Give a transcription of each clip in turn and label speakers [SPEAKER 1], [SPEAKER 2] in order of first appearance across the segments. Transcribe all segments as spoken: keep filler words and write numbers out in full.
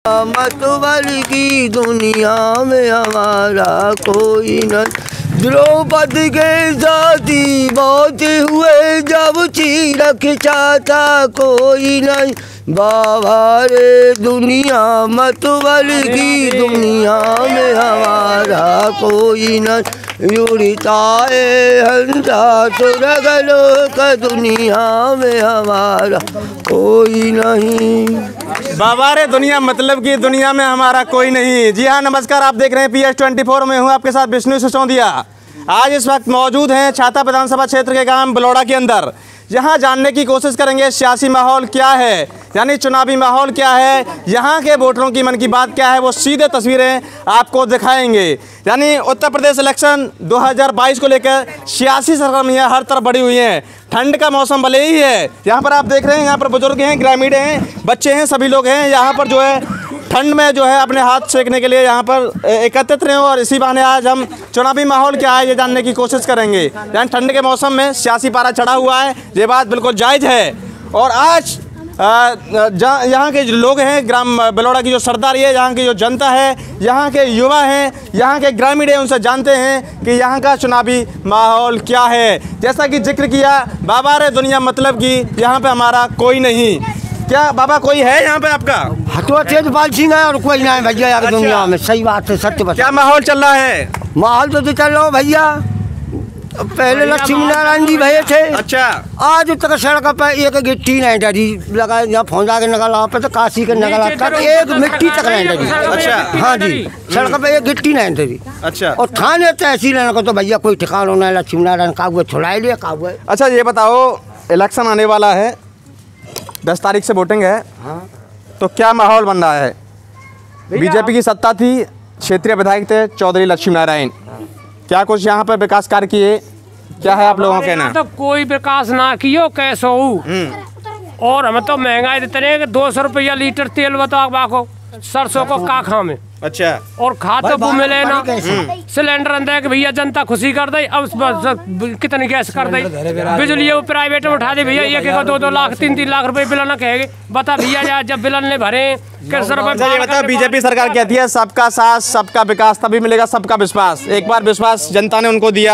[SPEAKER 1] मतवाली की दुनिया में हमारा कोई न। द्रौपदी के साथी बहुत हुए जब चीरक चाहता कोई नहीं। बाबा रे दुनिया मतवाली की दुनिया में हमारा कोई न। युड़िताए हंसा सुरगलो का दुनिया में हमारा कोई नहीं।
[SPEAKER 2] बाबा रे दुनिया मतलब की दुनिया में हमारा कोई नहीं। जी हाँ, नमस्कार, आप देख रहे हैं पी एस ट्वेंटी फोर में हूँ आपके साथ विष्णु सिसोदिया। आज इस वक्त मौजूद हैं छाता विधानसभा क्षेत्र के गांव बलौड़ा के अंदर। यहाँ जानने की कोशिश करेंगे सियासी माहौल क्या है, यानी चुनावी माहौल क्या है, यहाँ के वोटरों की मन की बात क्या है, वो सीधे तस्वीरें आपको दिखाएंगे। यानी उत्तर प्रदेश इलेक्शन दो हज़ार बाईस को लेकर सियासी सरगर्मियाँ हर तरफ बढ़ी हुई हैं। ठंड का मौसम भले ही है, यहाँ पर आप देख रहे हैं, यहाँ पर बुजुर्ग हैं, ग्रामीण हैं, बच्चे हैं, सभी लोग हैं यहाँ पर जो है ठंड में जो है अपने हाथ सेकने के लिए यहाँ पर एकत्रित रहे। और इसी बहाने आज हम चुनावी माहौल क्या है ये जानने की कोशिश करेंगे। यानी ठंड के मौसम में सियासी पारा चढ़ा हुआ है, ये बात बिल्कुल जायज़ है। और आज जहाँ यहाँ के जो लोग हैं, ग्राम बलौड़ा की जो सरदारी है, यहाँ की जो जनता है, यहाँ के युवा हैं, यहाँ के ग्रामीण हैं, उनसे जानते हैं कि यहाँ का चुनावी माहौल क्या है। जैसा कि जिक्र किया, बाबा रे दुनिया मतलब कि यहाँ पे हमारा कोई नहीं। क्या बाबा कोई है यहाँ पे आपका?
[SPEAKER 1] हटवा तेजपाल सिंह है और कोई नहीं भैया यार। अच्छा। दुनिया में सही बात है, सत्य बता।
[SPEAKER 2] क्या माहौल चल रहा है?
[SPEAKER 1] माहौल तो चल रहा भैया। पहले लक्ष्मी नारायण जी भैया थे।
[SPEAKER 2] अच्छा।
[SPEAKER 1] आज तक सड़क पे एक गिट्टी नहीं डरी लगा, यहाँ फौजा के नगला पे तो काशी के नगला तक एक मिट्टी तक नहीं डरी।
[SPEAKER 2] अच्छा।
[SPEAKER 1] हाँ जी, सड़क पे एक गिट्टी नहीं डरी।
[SPEAKER 2] अच्छा।
[SPEAKER 1] और थाने तहसील को तो भैया कोई ठिकाना नहीं। लक्ष्मी नारायण का हुआ छुड़ा लिया का हुआ।
[SPEAKER 2] अच्छा ये बताओ, इलेक्शन आने वाला है, दस तारीख से वोटिंग है। हाँ। तो क्या माहौल बन रहा है? बीजेपी की सत्ता थी, क्षेत्रीय विधायक थे चौधरी लक्ष्मी नारायण, क्या कुछ यहाँ पर विकास कार्य किए? क्या है आप लोगों का कहना?
[SPEAKER 3] तो कोई विकास ना कियो कैसे हो। और हमें तो महंगाई देते रहे दो सौ रुपया लीटर तेल बताओ बाको, सरसों को का खा में।
[SPEAKER 2] अच्छा।
[SPEAKER 3] और खा तो वो मिले ना, सिलेंडर अंदर भैया जनता खुशी कर दे। अब कितनी गैस कर दे, बिजली वो प्राइवेट में उठा दे भैया, एक एक दो दो लाख तीन तीन लाख रुपए बिल न कहेंगे। बता भैया यार, जब बिल ने भरे कैसे रुपए।
[SPEAKER 2] ये बता, बीजेपी सरकार कहती है सबका साथ सबका विकास, तभी मिलेगा सबका विश्वास। एक बार विश्वास जनता ने उनको दिया।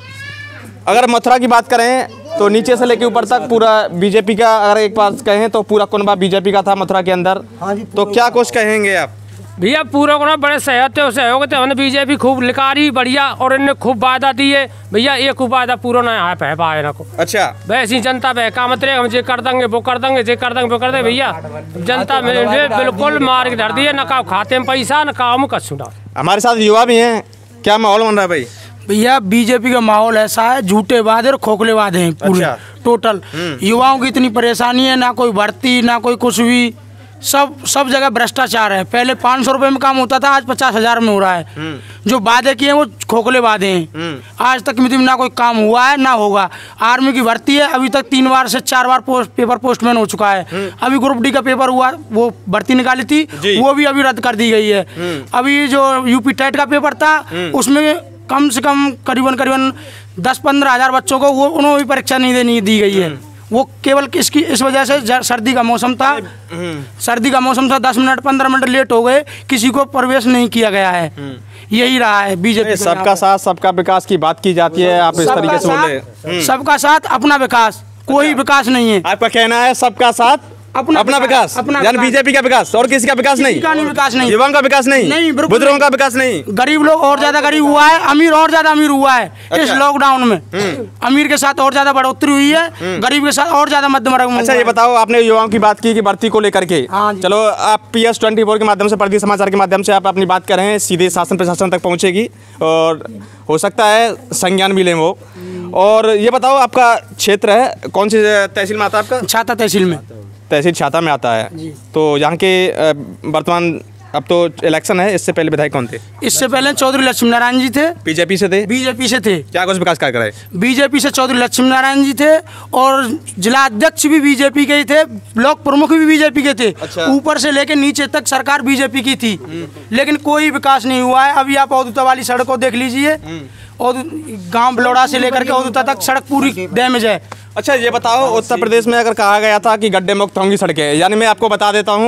[SPEAKER 2] अगर मथुरा की बात करें तो नीचे से लेके ऊपर तक पूरा बीजेपी का, अगर एक बार कहें तो पूरा कुनबा बीजेपी का था मथुरा के अंदर। तो क्या कुछ कहेंगे आप?
[SPEAKER 3] भैया पूरा को बड़े सहयोग थे, सहयोग थे, हमने बीजेपी खूब लिकारी बढ़िया और इनने खूब वादा दिए भैया, एक वादा पूरा ना आ पाए ना को। अच्छा। वैसी जनता बहका मत रहे, हम जे कर देंगे वो कर देंगे, जे कर देंगे वो कर देंगे भैया। जनता में बिल्कुल मार के धर दिए, न का खाते में पैसा न काम का छुड़ा।
[SPEAKER 2] हमारे साथ युवा भी हैं, क्या माहौल बन रहा है भाई?
[SPEAKER 4] भैया बीजेपी का माहौल ऐसा है, झूठे वादे और खोखले वादे हैं पूरे। अच्छा। टोटल युवाओं की इतनी परेशानी है, ना कोई भर्ती ना कोई कुछ भी, सब सब जगह भ्रष्टाचार है। पहले पाँच सौ रुपये में काम होता था, आज पचास हजार में हो रहा है। जो वादे किए वो खोखले वादे हैं। आज तक में ना कोई काम हुआ है ना होगा। आर्मी की भर्ती है, अभी तक तीन बार से चार बार पोस्ट पेपर पोस्टमैन हो चुका है। अभी ग्रुप डी का पेपर हुआ, वो भर्ती निकाली थी, वो भी अभी रद्द कर दी गई है। अभी जो यूपी टेट का पेपर था, उसमें कम से कम करीबन करीबन दस पंद्रह हजार बच्चों को वो उन्होंने भी परीक्षा नहीं देनी दी गई है। वो केवल किसकी इस वजह से सर्दी का मौसम था, सर्दी का मौसम था, दस मिनट पंद्रह मिनट लेट हो गए, किसी को प्रवेश नहीं किया गया है। यही रहा है बीजेपी।
[SPEAKER 2] सबका साथ सबका विकास की बात की जाती है, आप इस तरीके से बोले।
[SPEAKER 4] सबका साथ अपना विकास, कोई विकास नहीं है।
[SPEAKER 2] आपका कहना है सबका साथ अपना अपना विकास, यानी बीजेपी का विकास और किसी का विकास नहीं,
[SPEAKER 4] का नहीं विकास नहीं,
[SPEAKER 2] युवाओं का विकास नहीं, नहीं बुजुर्गों का विकास नहीं।
[SPEAKER 4] गरीब लोग और ज्यादा गरीब हुआ है, अमीर और ज्यादा अमीर हुआ है। अच्छा। इस लॉकडाउन में अमीर के साथ और ज्यादा बढ़ोतरी हुई है, गरीब के साथ और ज्यादा मध्यम वर्ग में।
[SPEAKER 2] अच्छा ये बताओ, आपने युवाओं की बात की कि भर्ती को लेकर के, चलो आप पी एस ट्वेंटी फोर के माध्यम से, प्रदेश समाचार के माध्यम से आप अपनी बात कर रहे हैं, सीधे शासन प्रशासन तक पहुंचेगी और हो सकता है संज्ञान भी लें वो। और ये बताओ, आपका क्षेत्र है कौन सी तहसील में आता है आपका?
[SPEAKER 4] छाता तहसील में।
[SPEAKER 2] तहसील छाता में आता है। तो यहाँ के वर्तमान अब तो इलेक्शन है, इससे पहले विधायक कौन थे?
[SPEAKER 4] इससे पहले चौधरी लक्ष्मी नारायण जी थे,
[SPEAKER 2] बीजेपी से थे।
[SPEAKER 4] बीजेपी से थे।
[SPEAKER 2] क्या कुछ विकास कार्य कराए?
[SPEAKER 4] बीजेपी से चौधरी लक्ष्मी नारायण जी थे और जिला अध्यक्ष भी बीजेपी के ही थे, ब्लॉक प्रमुख भी बीजेपी के थे। अच्छा। ऊपर से लेकर नीचे तक सरकार बीजेपी की थी, लेकिन कोई विकास नहीं हुआ है। अभी आप औदुता वाली सड़क को देख लीजिए, और गांव बलौड़ा से लेकर के औदुता तक सड़क पूरी डैमेज है।
[SPEAKER 2] अच्छा ये बताओ, उत्तर प्रदेश में अगर कहा गया था कि गड्ढे मुक्त होंगी सड़कें, यानी मैं आपको बता देता हूँ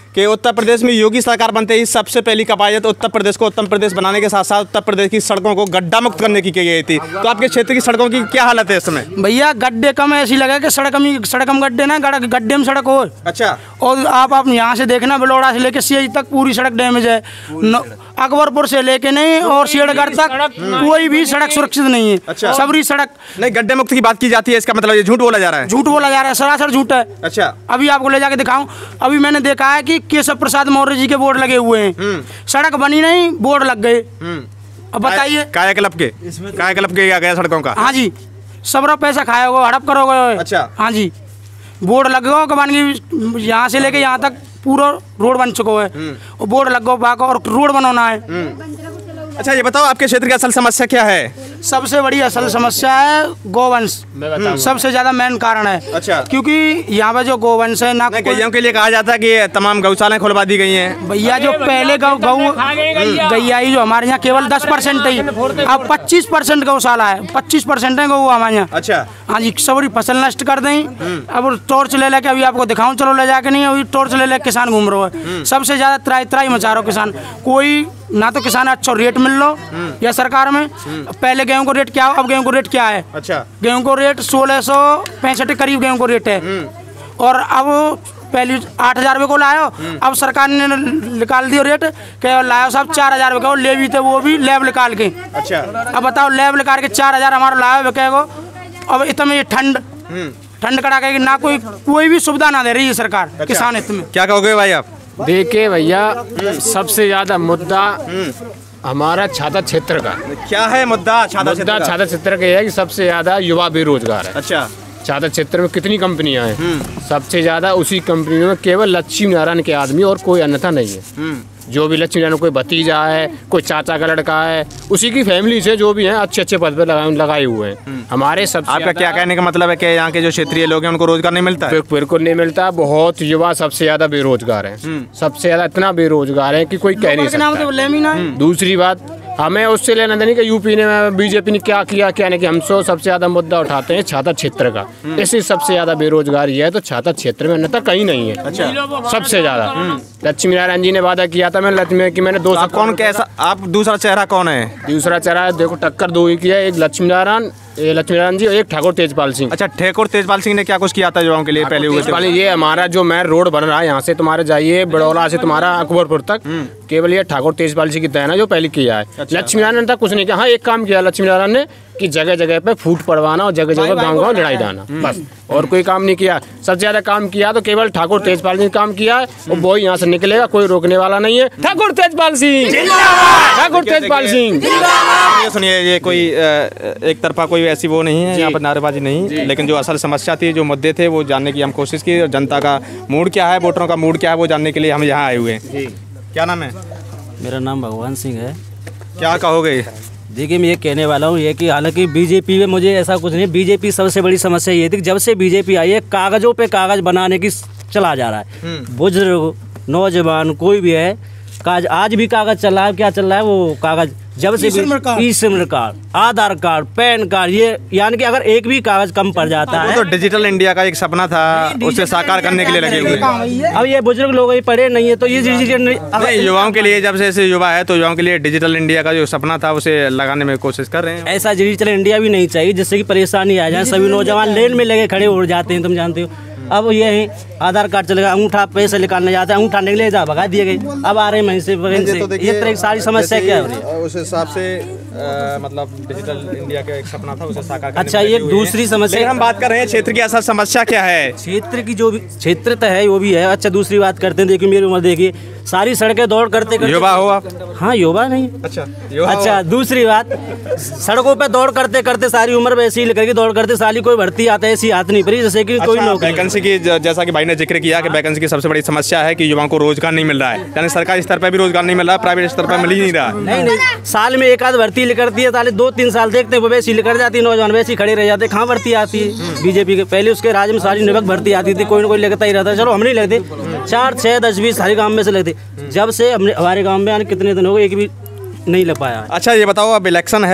[SPEAKER 2] कि उत्तर प्रदेश में योगी सरकार बनते ही सबसे पहली कवायद उत्तर प्रदेश को उत्तम प्रदेश बनाने के साथ साथ उत्तर प्रदेश की सड़कों को गड्ढा मुक्त करने की की गई थी। तो आपके क्षेत्र की सड़कों की क्या हालत है इस समय?
[SPEAKER 4] भैया गड्ढे कम ऐसी लगा कि सड़क में सड़क में गड्ढे ना, गड्ढे में सड़क हो।
[SPEAKER 2] अच्छा।
[SPEAKER 4] और आप आप यहाँ से देखना, बलौड़ा से लेके सीएजी तक पूरी सड़क डैमेज है। अकबरपुर से लेके नहीं और शेरगढ़ तक कोई भी सड़क सुरक्षित नहीं है।
[SPEAKER 2] अच्छा।
[SPEAKER 4] सबरी सड़क
[SPEAKER 2] नहीं, गड्ढे मुक्त की बात की जाती है, इसका मतलब ये झूठ बोला जा रहा है?
[SPEAKER 4] झूठ बोला जा रहा है, सरासर झूठ है।
[SPEAKER 2] अच्छा।
[SPEAKER 4] अभी आपको ले जाके दिखाऊं, अभी मैंने देखा है कि केशव प्रसाद मौर्य जी के बोर्ड लगे हुए हैं, सड़क बनी नहीं, बोर्ड लग गए। अब बताइए,
[SPEAKER 2] कायाकल्प के कायाकल्प के गया सड़कों का?
[SPEAKER 4] हाँ जी, सबरा पैसा खाओगे, हड़प करोगे।
[SPEAKER 2] अच्छा।
[SPEAKER 4] हाँ जी, बोर्ड लग गो बन गई, यहाँ से लेके यहाँ तक पूरा रोड बन चुका है, और बोर्ड लग गो बाको और रोड बनाना है।
[SPEAKER 2] अच्छा, ये बताओ आपके क्षेत्र की असल समस्या क्या है?
[SPEAKER 4] सबसे बड़ी असल समस्या है गोवंश, सबसे ज्यादा मेन कारण है।
[SPEAKER 2] अच्छा।
[SPEAKER 4] क्योंकि यहाँ पे जो गोवंश है ना,
[SPEAKER 2] गैयों के लिए कहा जाता है कि तमाम गौशालाएं खुलवा दी गई हैं।
[SPEAKER 4] भैया जो पहले गौ गौ गैया ही जो हमारे यहाँ केवल दस परसेंट ही, अब पच्चीस परसेंट गौशाला है, पच्चीस परसेंट है गौ हमारे यहाँ।
[SPEAKER 2] अच्छा।
[SPEAKER 4] हाँ जी, सबरी फसल नष्ट कर दें। अब टॉर्च ले लेके अभी आपको दिखाऊं, चलो ले जाके नहीं, अभी टॉर्च ले लेके किसान घूम रहा है। सबसे ज्यादा त्राई त्राई मचा रहा किसान, कोई ना तो किसान अच्छा रेट मिल लो या सरकार में। पहले गेहूं को रेट क्या हो, अब गेहूं को रेट क्या है? अच्छा। गेहूं को रेट सोलह सौ पैंसठ के करीब गेहूं को रेट है, और अब पहले आठ हजार रुपये को लायो, अब सरकार ने निकाल दिया रेट कि लायो साहब चार हजार रुपये को ले भी थे, वो भी लैब निकाल के। अच्छा। अब बताओ, लैब निकाल के चार हजार हमारा लायो को, अब इतने ठंड ठंड कड़ाके की ना कोई कोई भी सुविधा ना दे रही है सरकार। अच्छा। किसान हित में
[SPEAKER 2] क्या कहोगे भाई आप?
[SPEAKER 3] देखिए भैया, सबसे ज्यादा मुद्दा हमारा छाता क्षेत्र का।
[SPEAKER 2] क्या है मुद्दा छाता क्षेत्र का?
[SPEAKER 3] छाता क्षेत्र का है कि सबसे ज्यादा युवा बेरोजगार है।
[SPEAKER 2] अच्छा।
[SPEAKER 3] छाता क्षेत्र में कितनी कंपनियां हैं, सबसे ज्यादा उसी कंपनियों में केवल लक्ष्मी नारायण के आदमी और कोई अन्यथा नहीं है। जो भी लक्ष्मी नारायण, कोई भतीजा है, कोई चाचा का लड़का है, उसी की फैमिली से जो भी हैं अच्छे अच्छे पद पर लगाए हुए हैं। हमारे सब
[SPEAKER 2] आपका क्या कहने का मतलब है कि यहाँ के जो क्षेत्रीय लोग हैं उनको रोजगार नहीं मिलता है?
[SPEAKER 3] बिल्कुल नहीं मिलता। बहुत युवा सबसे ज्यादा बेरोजगार है, सबसे ज्यादा इतना बेरोजगार है कि कोई कह नहीं सकता। दूसरी बात, हमें उससे लेना देनी कि यूपी ने बीजेपी ने क्या किया क्या नहीं, कि हम सो सबसे ज्यादा मुद्दा उठाते हैं छाता क्षेत्र का। इसी सबसे ज्यादा बेरोजगारी है, तो छाता क्षेत्र में अन्यथा कहीं नहीं है। अच्छा। सबसे ज्यादा लक्ष्मी नारायण जी ने वादा किया था, मैंने लक्ष्मी कि मैंने दो
[SPEAKER 2] आप कौन कैसा, आप दूसरा चेहरा कौन है?
[SPEAKER 3] दूसरा चेहरा देखो, टक्कर दो ही की है, एक लक्ष्मी नारायण लक्ष्मी नारायण जी और एक ठाकुर तेजपाल सिंह।
[SPEAKER 2] अच्छा, ठाकुर तेजपाल सिंह ने क्या कुछ किया था युवाओं के लिए? पहले हुए थे
[SPEAKER 3] ये हमारा जो मेन रोड बन रहा है, यहाँ से तुम्हारे जाइए बड़ौला से तुम्हारा अकबरपुर तक, केवल ये ठाकुर तेजपाल सिंह की देन है जो पहले किया है। अच्छा। लक्ष्मी नारायण तक कुछ नहीं किया। हाँ, एक काम किया लक्ष्मी नारायण ने कि जगह जगह पे फूट पड़वाना और जगह जगह गांव गांव लड़ाई डालना, बस, और कोई काम नहीं किया। सबसे ज्यादा काम किया तो केवल ठाकुर तेजपाल सिंह काम किया है, और वो यहाँ से निकलेगा, कोई रोकने वाला नहीं है। ठाकुर तेजपाल सिंह, ठाकुर तेजपाल सिंह।
[SPEAKER 2] सुनिए, ये कोई एक तरफा कोई ऐसी वो नहीं है, यहाँ पर नारेबाजी नहीं, लेकिन जो असल समस्या थी, जो मुद्दे थे, वो जानने की हम कोशिश की, और जनता का मूड क्या है, वोटरों का मूड क्या है, वो जानने के लिए हम यहाँ आए हुए हैं। क्या नाम है?
[SPEAKER 5] मेरा नाम भगवान सिंह है।
[SPEAKER 2] क्या कहोगे?
[SPEAKER 5] देखिए, मैं ये कहने वाला हूँ ये कि हालांकि बीजेपी में मुझे ऐसा कुछ नहीं, बीजेपी सबसे बड़ी समस्या ये थी कि जब से बीजेपी आई है, कागजों पे कागज बनाने की चला जा रहा है। बुजुर्ग, नौजवान, कोई भी है, काज आज भी कागज चल रहा है। क्या चल रहा है वो कागज? जब से e SIM card, Aadhaar card, PAN card, ये यानी कि अगर एक भी कागज कम पड़ जाता है।
[SPEAKER 2] तो डिजिटल इंडिया का एक सपना था, उसे साकार करने के लिए लगे हुए हैं।
[SPEAKER 5] अब ये बुजुर्ग लोग ही पढ़े नहीं है, तो ये
[SPEAKER 2] नहीं, युवाओं के लिए, जब से ऐसे युवा है तो युवाओं के लिए डिजिटल इंडिया का जो सपना था उसे लगाने में कोशिश कर रहे हैं।
[SPEAKER 5] ऐसा डिजिटल इंडिया भी नहीं चाहिए जिससे कि परेशानी आ जाए, सभी नौजवान लेन में लगे खड़े हो जाते हैं, तुम जानते हो। अब ये है आधार कार्ड चलेगा, अंगूठा पैसे निकालने जाता है, अंगूठा निकले जा भगा दिए गए, अब आ रहे हैं से, तो ये तरह की सारी समस्या क्या हो रही है?
[SPEAKER 2] उस हिसाब से मतलब डिजिटल इंडिया का एक सपना था, उसे साकार करने।
[SPEAKER 5] अच्छा, ये दूसरी समस्या
[SPEAKER 2] हम बात कर रहे हैं क्षेत्र की असल समस्या क्या है?
[SPEAKER 5] क्षेत्र की जो भी क्षेत्र तो है वो भी है। अच्छा, दूसरी बात करते हैं, देखिए मेरी उम्र देखिए, सारी सड़कें दौड़ करते करते।
[SPEAKER 2] युवा हो आप?
[SPEAKER 5] हाँ, युवा नहीं।
[SPEAKER 2] अच्छा,
[SPEAKER 5] अच्छा, दूसरी बात, सड़कों पे दौड़ करते करते सारी उम्र वैसी लेकर के दौड़ करते, साली कोई भर्ती आता है ऐसी हाथ नहीं पड़ी जैसे कि कोई नौकरी।
[SPEAKER 2] वैकेंसी की, जैसा कि भाई ने जिक्र किया कि वैकेंसी की सबसे बड़ी समस्या है कि युवाओं को रोजगार नहीं मिल रहा है, यानी सरकारी स्तर पर भी रोजगार नहीं मिल रहा, प्राइवेट स्तर पर मिल ही नहीं रहा।
[SPEAKER 5] नहीं नहीं, साल में एक आध भर्ती लेकर है, साले दो तीन साल देखते हैं, वो वैसी लेकर जाती है, नौजवान वैसे खड़े रह जाते। कहाँ भर्ती आती है बीजेपी के? पहले उसके राज्य में सारी निवक भर्ती आती थी, कोई ना कोई लगता ही रहता है। चलो हम नहीं लगते, चार छः दस बीस सारे गाँव में से लगते। जब से हमने हमारे गाँव में कितने दिन हो गए, एक भी नहीं लग पाया।
[SPEAKER 2] अच्छा, ये बताओ, अब इलेक्शन है,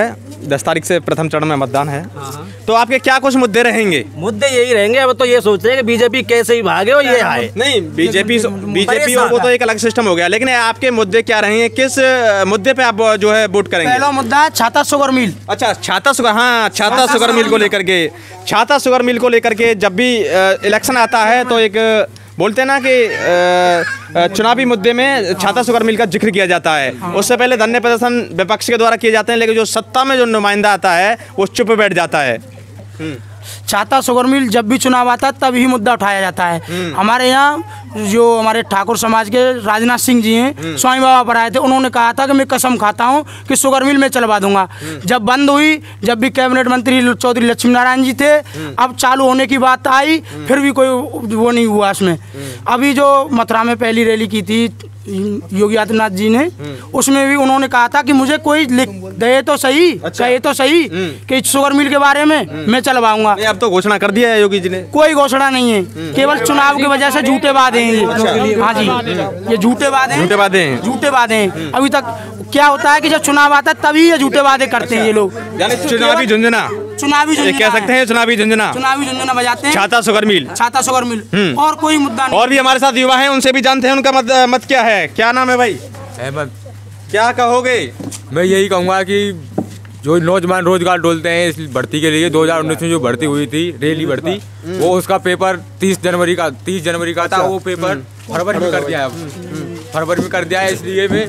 [SPEAKER 2] दस तारीख से प्रथम चरण में मतदान है, तो आपके क्या कुछ मुद्दे रहेंगे?
[SPEAKER 5] मुद्दे यही रहेंगे। अब तो ये सोचते हैं कि बीजेपी कैसे ही भागे और ये आए।
[SPEAKER 2] नहीं, बीजेपी बीजेपी और वो तो एक अलग सिस्टम हो गया, लेकिन आपके मुद्दे क्या रहेंगे? किस मुद्दे पे आप जो है वोट करेंगे?
[SPEAKER 4] पहला मुद्दा है छाता शुगर मिल।
[SPEAKER 2] अच्छा, छाता शुगर, हाँ, छाता शुगर मिल को लेकर के छाता शुगर मिल को लेकर के जब भी इलेक्शन आता है तो एक बोलते हैं ना कि चुनावी मुद्दे में छाता शुगर मिल का जिक्र किया जाता है। उससे पहले धरने प्रदर्शन विपक्ष के द्वारा किए जाते हैं, लेकिन जो सत्ता में जो नुमाइंदा आता है वो चुप बैठ जाता है।
[SPEAKER 4] छाता शुगर मिल जब भी चुनाव आता है तब ही मुद्दा उठाया जाता है। हमारे यहाँ जो हमारे ठाकुर समाज के राजनाथ सिंह जी हैं, स्वामी बाबा पर आए थे, उन्होंने कहा था कि मैं कसम खाता हूं कि शुगर मिल में चलवा दूंगा। जब बंद हुई, जब भी कैबिनेट मंत्री चौधरी लक्ष्मी नारायण जी थे, अब चालू होने की बात आई, फिर भी कोई वो नहीं हुआ इसमें। अभी जो मथुरा में पहली रैली की थी योगी आदित्यनाथ जी ने, उसमें भी उन्होंने कहा था कि मुझे कोई लिख दे तो सही, अच्छा। कहे तो सही कि शुगर मिल के बारे में मैं चलवाऊंगा।
[SPEAKER 2] अब तो घोषणा कर दिया है योगी जी ने।
[SPEAKER 4] कोई घोषणा नहीं है, केवल चुनाव की वजह से झूठे वादे हैं ये। हाँ जी, ये झूठे वादे हैं,
[SPEAKER 2] झूठे वादे हैं,
[SPEAKER 4] झूठे वादे हैं। अभी तक क्या होता है कि जब चुनाव आता है तभी ये झूठे वादे करते हैं ये लोग।
[SPEAKER 2] चुनावी झुंझुना,
[SPEAKER 4] चुनावी झुंझुना
[SPEAKER 2] कह सकते हैं, चुनावी झुंझुना,
[SPEAKER 4] चुनावी झुंझुना बजाते हैं।
[SPEAKER 2] छाता शुगर मिल,
[SPEAKER 4] छाता शुगर मिल, और कोई मुद्दा नहीं।
[SPEAKER 2] और भी हमारे साथ युवा हैं, उनसे भी जानते हैं उनका मत, मत क्या है। क्या नाम है भाई?
[SPEAKER 6] अहमद।
[SPEAKER 2] क्या कहोगे?
[SPEAKER 6] मैं यही कहूँगा कि जो नौजवान रोजगार ढूंढते हैं इस भर्ती के लिए, दो हज़ार उन्नीस में जो भर्ती हुई थी रेली भर्ती, वो उसका पेपर तीस जनवरी का तीस जनवरी का था, वो पेपर फरवरी में कर दिया है, फरवरी में कर दिया है। इसलिए मैं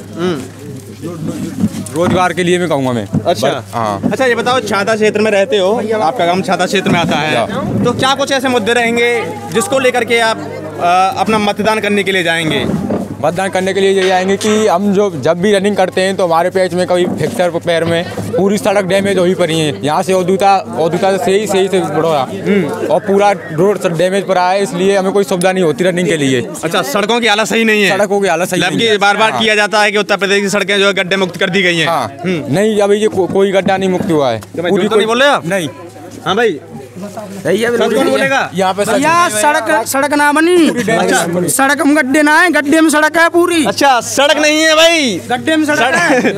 [SPEAKER 6] रोजगार के लिए मैं कहूँगा मैं।
[SPEAKER 2] अच्छा, हाँ। अच्छा, ये बताओ, छाता क्षेत्र में रहते हो, आपका गांव छाता क्षेत्र में आता है, तो क्या कुछ ऐसे मुद्दे रहेंगे जिसको लेकर के आप आ, अपना मतदान करने के लिए जाएंगे?
[SPEAKER 6] मतदान करने के लिए ये आएंगे कि हम जो जब भी रनिंग करते हैं तो हमारे पैच में कभी फ्रैक्चर पैर में पूरी सड़क डैमेज हुई पड़ी है। यहाँ से औदूता औदूता से ही सही से बढ़ोया और पूरा रोड डैमेज पड़ा है, इसलिए हमें कोई सुविधा नहीं होती रनिंग के लिए।
[SPEAKER 2] अच्छा, सड़कों की हालत सही नहीं है?
[SPEAKER 6] सड़कों की हालत सही नहीं है।
[SPEAKER 2] बार बार किया जाता है कि उत्तर प्रदेश की सड़कें जो है गड्ढे मुक्त कर दी गई हैं।
[SPEAKER 6] हाँ, नहीं, अभी ये कोई गड्ढा नहीं मुक्त हुआ है।
[SPEAKER 2] पूरी नहीं बोल रहे आप?
[SPEAKER 6] नहीं।
[SPEAKER 2] हाँ भाई,
[SPEAKER 6] कौन बोलेगा? यहाँ पे
[SPEAKER 4] भैया सड़क सड़क ना बनी, सड़क में गड्ढे ना है, गड्ढे में सड़क है पूरी।
[SPEAKER 2] अच्छा, सड़क नहीं है भाई,
[SPEAKER 4] गड्ढे में सड़क है।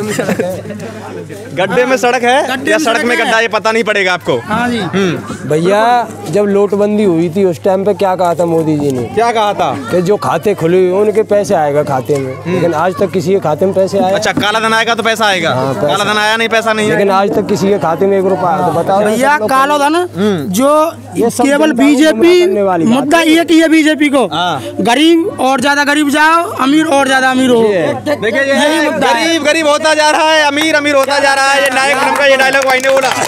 [SPEAKER 2] गड्ढे में सड़क है या सड़क में गड्ढा, ये पता नहीं पड़ेगा आपको।
[SPEAKER 4] हाँ जी
[SPEAKER 7] भैया, जब नोटबंदी हुई थी उस टाइम पे क्या कहा था मोदी जी ने?
[SPEAKER 2] क्या कहा था?
[SPEAKER 7] कि जो खाते खुले हुए उनके पैसे आएगा खाते में, लेकिन आज तक किसी के खाते में पैसे आए?
[SPEAKER 2] अच्छा, काला धन आएगा तो पैसा आएगा। हाँ, काला धन आया नहीं, पैसा नहीं,
[SPEAKER 7] लेकिन आज तक किसी के खाते में एक रुपया आया? तो बताओ
[SPEAKER 4] भैया, काला धन जो केवल बीजेपी मुद्दा ये कि ये बीजेपी को गरीब और ज्यादा गरीब जाओ, अमीर और ज्यादा अमीर हो।
[SPEAKER 2] देखिए, ये गरीब गरीब होता जा रहा है, अमीर अमीर होता जा रहा है। ये नायक फिल्म का ये डायलॉग भाई ने बोला।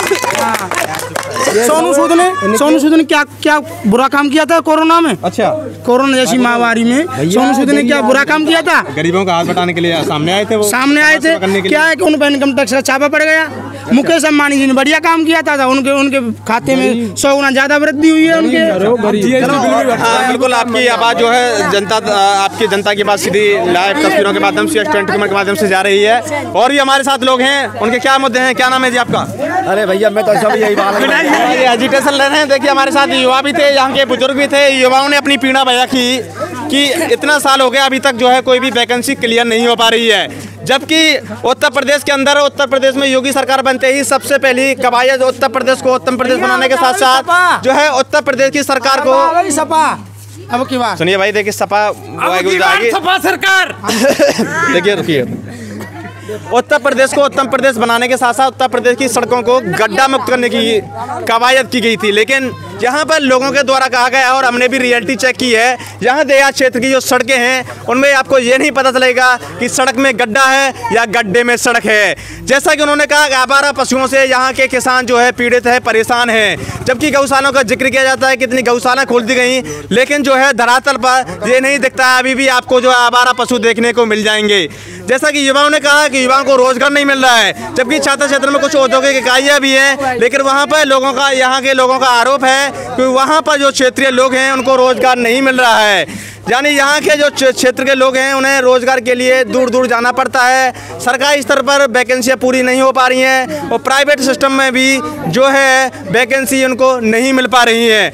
[SPEAKER 4] सोनू सूद ने सोनू सूद ने क्या क्या बुरा काम किया था कोरोना में?
[SPEAKER 2] अच्छा,
[SPEAKER 4] कोरोना जैसी महामारी में सोनू सूद ने क्या बुरा काम किया था?
[SPEAKER 2] गरीबों का हाथ बटाने के लिए सामने आए थे, वो
[SPEAKER 4] सामने आए थे। क्या है कि उन पर इनकम टैक्स का छापा पड़ गया। मुकेश अंबानी जी ने बढ़िया काम किया था, उनके उनके खाते में सौ गुना ज्यादा वृद्धि हुई है उनके।
[SPEAKER 2] हाँ, बिल्कुल, आपकी आवाज जो है जनता, आपकी जनता की बात सीधी लाइव तस्वीरों के माध्यम से, ट्वेंटी के माध्यम से जा रही है। और भी हमारे साथ लोग हैं, उनके क्या मुद्दे हैं? क्या नाम है जी आपका?
[SPEAKER 1] अरे भैया, मैं तो सब यही बात
[SPEAKER 2] एजिटेशन ले रहे हैं। देखिए, हमारे साथ युवा भी थे, यहाँ के बुजुर्ग भी थे। युवाओं ने अपनी पीड़ा बयां की कि इतना साल हो गया, अभी तक जो है कोई भी वैकेंसी क्लियर नहीं हो पा रही है, जबकि उत्तर प्रदेश के अंदर, उत्तर प्रदेश में योगी सरकार बनते ही सबसे पहली कवायद उत्तर प्रदेश को उत्तम प्रदेश बनाने के साथ साथ जो है उत्तर प्रदेश की सरकार को
[SPEAKER 4] सपा अब की बात
[SPEAKER 2] सुनिए भाई। देखिए, सपा
[SPEAKER 3] सपा सरकार
[SPEAKER 2] देखिए, रुकिए। उत्तर प्रदेश को उत्तम प्रदेश बनाने के साथ साथ उत्तर प्रदेश की सड़कों को गड्ढा मुक्त करने की कवायद की गई थी, लेकिन यहाँ पर लोगों के द्वारा कहा गया और हमने भी रियलिटी चेक की है, यहाँ देहात क्षेत्र की जो सड़कें हैं उनमें आपको ये नहीं पता चलेगा कि सड़क में गड्ढा है या गड्ढे में सड़क है। जैसा कि उन्होंने कहा, आवारा पशुओं से यहाँ के किसान जो है पीड़ित है, परेशान है। जबकि गौशालाओं का जिक्र किया जाता है, कितनी गौशाला खोल दी गई, लेकिन जो है धरातल पर ये नहीं दिखता है। अभी भी आपको जो आवारा पशु देखने को मिल जाएंगे। जैसा कि युवाओं ने कहा कि युवाओं को रोजगार नहीं मिल रहा है, जबकि छाता क्षेत्र में कुछ औद्योगिक इकाइयाँ भी हैं, लेकिन वहाँ पर लोगों का, यहाँ के लोगों का आरोप है कि वहाँ पर जो क्षेत्रीय लोग हैं उनको रोजगार नहीं मिल रहा है। यानी यहाँ के जो क्षेत्र के लोग हैं उन्हें रोजगार के लिए दूर दूर जाना पड़ता है। सरकारी स्तर पर वैकेंसियाँ पूरी नहीं हो पा रही हैं और प्राइवेट सिस्टम में भी जो है वैकेंसी उनको नहीं मिल पा रही है।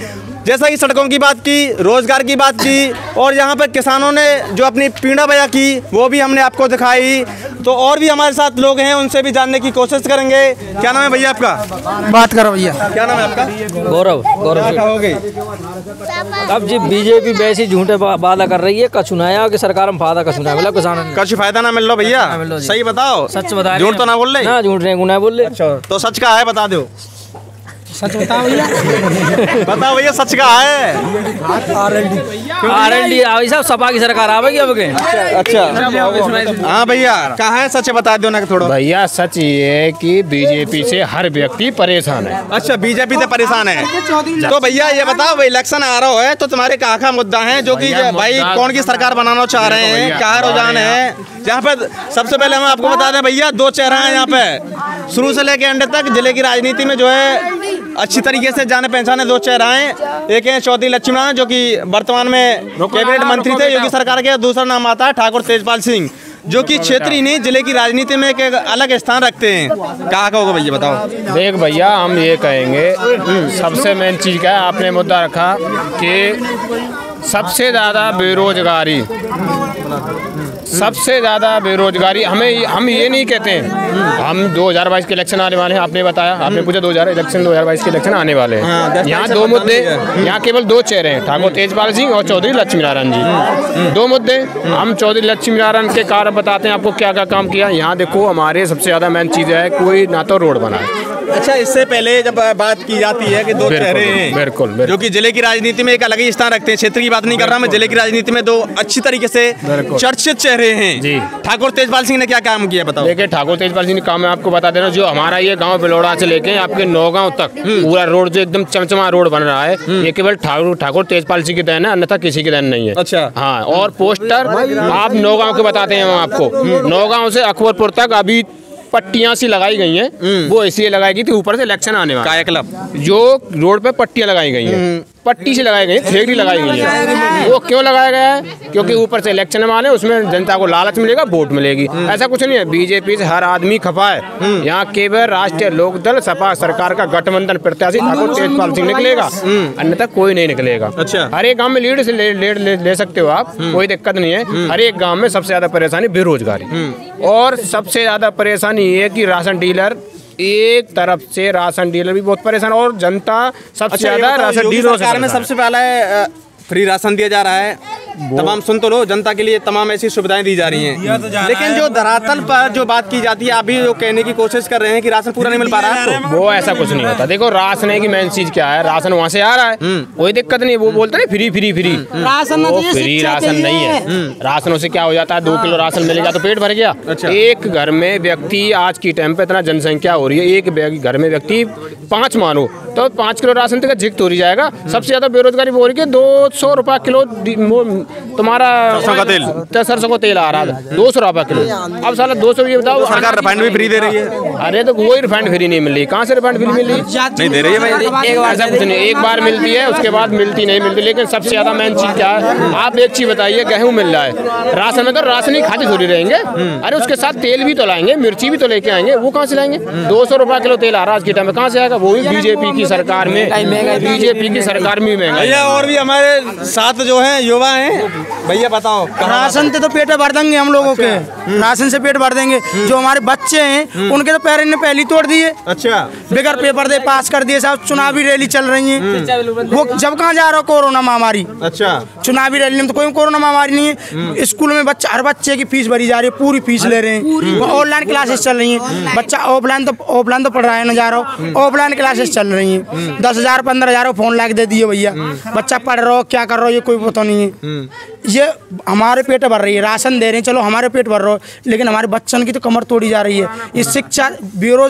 [SPEAKER 2] जैसा कि सड़कों की बात की, रोजगार की बात की और यहाँ पर किसानों ने जो अपनी पीड़ा बया की वो भी हमने आपको दिखाई। तो और भी हमारे साथ लोग हैं, उनसे भी जानने की कोशिश करेंगे। क्या नाम है भैया आपका?
[SPEAKER 4] बात करो भैया।
[SPEAKER 2] क्या नाम है आपका?
[SPEAKER 8] गौरव। गौरव
[SPEAKER 2] हो गई।
[SPEAKER 8] अब जी बीजेपी वैसे झूठे वादा कर रही है, कछु नया की सरकार में फायदा कछु ना मिला किसान
[SPEAKER 2] कछु फायदा ना मिल रहा भैया, सही बताओ,
[SPEAKER 8] सच बता,
[SPEAKER 2] झूठ तो ना बोल रहे
[SPEAKER 8] ना, झूठ नहीं गुना बोल रहे।
[SPEAKER 2] तो सच का है बता दो,
[SPEAKER 4] सच बताओ भैया।
[SPEAKER 2] बताओ भैया सच का है।
[SPEAKER 8] आर एल डी सब सपा की सरकार आवेगी अब के।
[SPEAKER 2] अच्छा हाँ भैया कहाँ है सच बता दो ना थोड़ा।
[SPEAKER 9] भैया सच ये है कि बीजेपी से हर व्यक्ति परेशान है।
[SPEAKER 2] अच्छा बीजेपी से परेशान है। तो भैया ये बताओ इलेक्शन आ रहा है तो तुम्हारे कहाँ का मुद्दा है जो कि भाई कौन की सरकार बनाना चाह रहे हैं, क्या रुझान है? यहाँ पे सबसे पहले हम आपको बता दें भैया दो चेहरा है यहाँ पे, शुरू से लेके अंत तक जिले की राजनीति में जो है अच्छी तरीके से जाने पहचाने दो चेहरा हैं। एक है चौधरी लक्ष्मीनारायण जो कि वर्तमान में कैबिनेट मंत्री थे योगी सरकार के, दूसरा नाम आता है ठाकुर तेजपाल सिंह जो कि क्षेत्रीय नहीं जिले की राजनीति में एक अलग स्थान रखते हैं। कहाँ का होगा भैया बताओ।
[SPEAKER 9] देख भैया हम ये कहेंगे, सबसे मेन चीज क्या है, आपने मुद्दा रखा कि सबसे ज़्यादा बेरोजगारी, सबसे ज़्यादा बेरोजगारी हमें हम ये नहीं कहते हैं। हम दो हज़ार बाईस के इलेक्शन आने वाले हैं, आपने बताया, आपने पूछा दो हज़ार इलेक्शन दो हज़ार बाईस के इलेक्शन आने वाले हैं। यहाँ दो मुद्दे, यहाँ केवल दो चेहरे हैं, ठाकुर तेजपाल सिंह और चौधरी लक्ष्मीनारायण जी, दो मुद्दे। हम चौधरी लक्ष्मीनारायण के कार्य बताते हैं आपको क्या क्या काम किया। यहाँ देखो हमारे सबसे ज़्यादा मेन चीज़ है, कोई ना तो रोड बना है।
[SPEAKER 2] अच्छा इससे पहले जब बात की जाती है कि दो चेहरे हैं
[SPEAKER 9] बिल्कुल
[SPEAKER 2] जो कि जिले की राजनीति में एक अलग ही स्थान रखते हैं, क्षेत्र की बात नहीं कर रहा मैं, जिले की राजनीति में दो अच्छी तरीके से चर्चित चेहरे हैं जी। ठाकुर तेजपाल सिंह ने क्या काम किया बताओ।
[SPEAKER 9] देखिए ठाकुर तेजपाल सिंह ने काम मैं आपको बता दे रहा हूँ, जो हमारा ये गांव बिलोड़ा से लेके आपके नौगांव तक पूरा रोड जो एकदम चमचमा रोड बन रहा है, ये केवल ठाकुर ठाकुर तेजपाल सिंह की देन है, अन्यथा किसी की देन नहीं है।
[SPEAKER 2] अच्छा
[SPEAKER 9] हाँ, और पोस्टर आप नौगांव के बताते हैं हम आपको, नौगांव से अकबरपुर तक अभी पट्टियां सी लगाई गई हैं, वो इसलिए लगाई गई थी ऊपर से इलेक्शन आने वाला है क्लब, जो रोड पे पट्टियां लगाई गई हैं, पट्टी से लगाई गई है, फेगड़ी लगाई गई है। वो क्यों लगाया गया है? क्योंकि ऊपर से इलेक्शन वाले उसमें जनता को लालच मिलेगा, वोट मिलेगी। ऐसा कुछ नहीं है, बीजेपी से हर आदमी खफा है। यहाँ केवल राष्ट्रीय लोकदल सपा सरकार का गठबंधन प्रत्याशी ठाकुर तेजपाल सिंह निकलेगा, अन्यथा कोई नहीं निकलेगा।
[SPEAKER 2] अच्छा
[SPEAKER 9] हर एक गाँव में लीड से ले, ले, ले, ले सकते हो आप, कोई दिक्कत नहीं है। हर एक गाँव में सबसे ज्यादा परेशानी बेरोजगारी, और सबसे ज्यादा परेशानी ये कि राशन डीलर, एक तरफ से राशन डीलर भी बहुत परेशान और जनता सबसे ज्यादा राशन डीलर
[SPEAKER 2] सरकार में सबसे पहले फ्री राशन दिया जा रहा है, तमाम सुन तो लो, जनता के लिए तमाम ऐसी सुविधाएं दी जा रही हैं, लेकिन जो धरातल पर जो बात की जाती है अभी जो कहने की कोशिश कर रहे हैं कि राशन पूरा नहीं मिल पा रहा है आपको,
[SPEAKER 9] वो ऐसा कुछ नहीं होता। देखो राशन की मेन चीज क्या है, राशन वहाँ से आ रहा है, कोई दिक्कत नहीं, वो बोलते हैं free free free,
[SPEAKER 4] ration
[SPEAKER 9] free ration नहीं है। राशनों से क्या हो जाता है, दो किलो राशन मिल गया तो पेट भर गया। एक घर में व्यक्ति आज की टाइम पे इतना जनसंख्या हो रही है, एक घर में व्यक्ति पाँच मानो तो पाँच किलो राशन तक झिक तो जाएगा। सबसे ज्यादा बेरोजगारी हो रही है, दो सौ रुपया किलो तुम्हारा सरसों का तेल, सरसों का तेल आ रहा है दो सौ रुपया किलो। अब साला दो सौ ये बताओ,
[SPEAKER 2] सरकार रिफाइंड भी फ्री दे रही है।
[SPEAKER 9] अरे तो वही रिफाइंड फ्री नहीं मिल रही, कहाँ से रिफाइंड फ्री मिल रही?
[SPEAKER 2] नहीं दे रही है भाई,
[SPEAKER 9] ऐसा कुछ नहीं, एक बार मिलती है उसके बाद मिलती नहीं मिलती। लेकिन सबसे ज्यादा मेन चीज क्या है, आप एक चीज बताइए, गेहूँ मिल रहा है, राशन में तो राशन ही खाते थोड़ी रहेंगे, अरे उसके साथ तेल भी तो लाएंगे, मिर्ची भी तो लेके आएंगे, वो कहाँ से लाएंगे? दो सौ रुपया किलो तेल आ रहा है आज के टाइम में, कहाँ से आएगा? वो भी बीजेपी की सरकार में, बीजेपी की सरकार में महंगा।
[SPEAKER 2] भैया और भी हमारे साथ जो है युवा हैं, भैया बताओ।
[SPEAKER 4] राशन से तो पेट भर देंगे हम लोगों के, राशन से पेट भर देंगे। जो हमारे बच्चे हैं उनके तो पेरेंट्स ने पहले तोड़ दिए।
[SPEAKER 2] अच्छा
[SPEAKER 4] बेगर पेपर दे पास कर दिए साहब, चुनावी रैली चल रही है, वो जब कहाँ जा रहा हो कोरोना महामारी।
[SPEAKER 2] अच्छा
[SPEAKER 4] चुनावी रैली में तो कोई कोरोना महामारी नहीं है। स्कूल में बच्चा, हर बच्चे की फीस भरी जा रही है, पूरी फीस ले रहे हैं। ऑनलाइन क्लासेस चल रही है, बच्चा ऑफलाइन तो ऑफलाइन तो पढ़ रहा है ना जा रहा हो, ऑफलाइन क्लासेस चल रही है। दस हजार पंद्रह हजार फोन लाके दे दिए भैया, बच्चा पढ़ रहा हो क्या कर रहा हो ये कोई पता नहीं है। ये हमारे पेट भर रही है, राशन दे रहे हैं, चलो हमारे पेट भर रहा हो, लेकिन हमारे बच्चों की तो कमर तोड़ी जा रही है। ये शिक्षा ब्यूरो,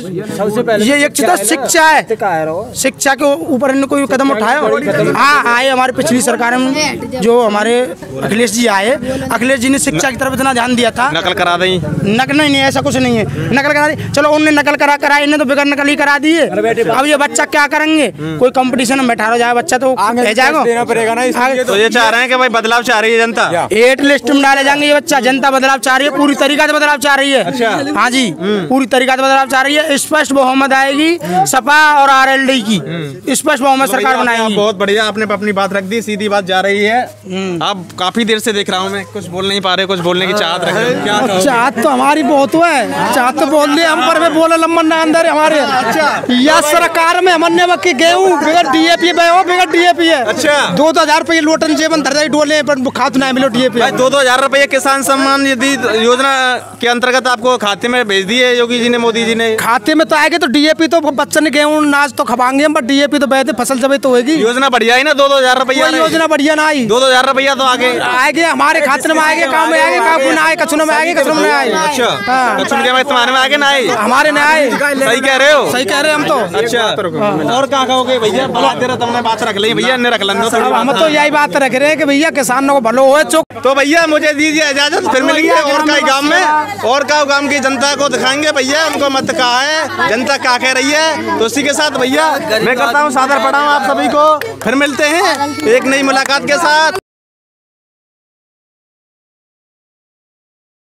[SPEAKER 4] ये एक चीज शिक्षा है, शिक्षा के ऊपर इन्होंने कोई कदम उठाया? हाँ आए हमारे पिछली सरकार में जो हमारे अखिलेश जी आए, अखिलेश जी ने शिक्षा की तरफ इतना ध्यान दिया था।
[SPEAKER 2] नकल करा दी?
[SPEAKER 4] नकल नहीं, नहीं ऐसा कुछ नहीं है, नकल करा दी, चलो उनने नकल करा करा, इन्हें तो बिगड़ नकल ही करा दिए। अब ये बच्चा क्या करेंगे, कोई कंपटीशन में बैठा जाए बच्चा तो रह जाएगा,
[SPEAKER 2] तो ये चाह रहे हैं कि भाई बदलाव चाह रही है जनता,
[SPEAKER 4] एट लिस्ट में डाले जाएंगे ये बच्चा। जनता बदलाव चाह रही है, पूरी तरीका से बदलाव चाह रही है।
[SPEAKER 2] अच्छा।
[SPEAKER 4] हाँ जी, पूरी तरीका से बदलाव चाह रही है। स्पष्ट बहुमत आएगी सपा और आरएलडी की, स्पष्ट बहुमत सरकार बनाएगी।
[SPEAKER 2] बहुत बढ़िया, आपने अपनी बात रख दी, सीधी बात जा रही है। आप काफी देर से देख रहा हूँ मैं, कुछ बोल नहीं पा रहे, कुछ बोलने की चाहत रख रहे हैं, क्या कहोगे?
[SPEAKER 4] चाहत तो हमारी बहुत है, चाहत तो बोल दिए हम, पर बोले लम्बन ना अंदर हमारे। अच्छा, या सरकार में हमने वक्त गेहूँ बिगड़ डीएपी बिगड़ डीएपी है।
[SPEAKER 2] अच्छा,
[SPEAKER 4] दो दो हजार रुपये लोटन जेबन धरदाई डोले पर खाद ना मिलो डीएपी।
[SPEAKER 2] दो दो हजार रुपये किसान सम्मान निधि योजना के अंतर्गत आपको खाते में भेज दिए योगी जी ने, मोदी जी ने।
[SPEAKER 4] खाते में तो आएगा तो डीएपी तो बच्चन गेहूँ नाच तो खपाएंगे हम, पर डीएपी तो बैठे फसल जब तो होगी।
[SPEAKER 2] योजना बढ़िया ही ना, दो दो हजार रुपया
[SPEAKER 4] योजना बढ़िया ना आई,
[SPEAKER 2] दो दो हजार रुपया तो आगे
[SPEAKER 4] आएंगे हमारे खाते में आएंगे, काम में आएंगे, काबू ना आए, कचुना में आएंगे, कचुना में आए।
[SPEAKER 2] अच्छा, कचुन के तुम्हारे में आगे ना आए,
[SPEAKER 4] हमारे न आए।
[SPEAKER 2] सही कह रहे हो,
[SPEAKER 4] सही कह रहे हम तो।
[SPEAKER 2] अच्छा, और क्या कहोगे भैया? तुमने बात रख ली भैया, ने रख लें।
[SPEAKER 4] हम तो यही बात रख रहे हैं कि भैया किसानों को भलो हो। चुप।
[SPEAKER 2] तो भैया मुझे दीजिए इजाजत, फिर मिलेंगे और का गांव में, और का गांव की जनता को दिखाएंगे भैया उनको मत कहा है, जनता क्या कह रही है। तो इसी के साथ भैया मैं करता हूँ सादर प्रणाम आप सभी को, फिर मिलते हैं एक नई मुलाकात के साथ।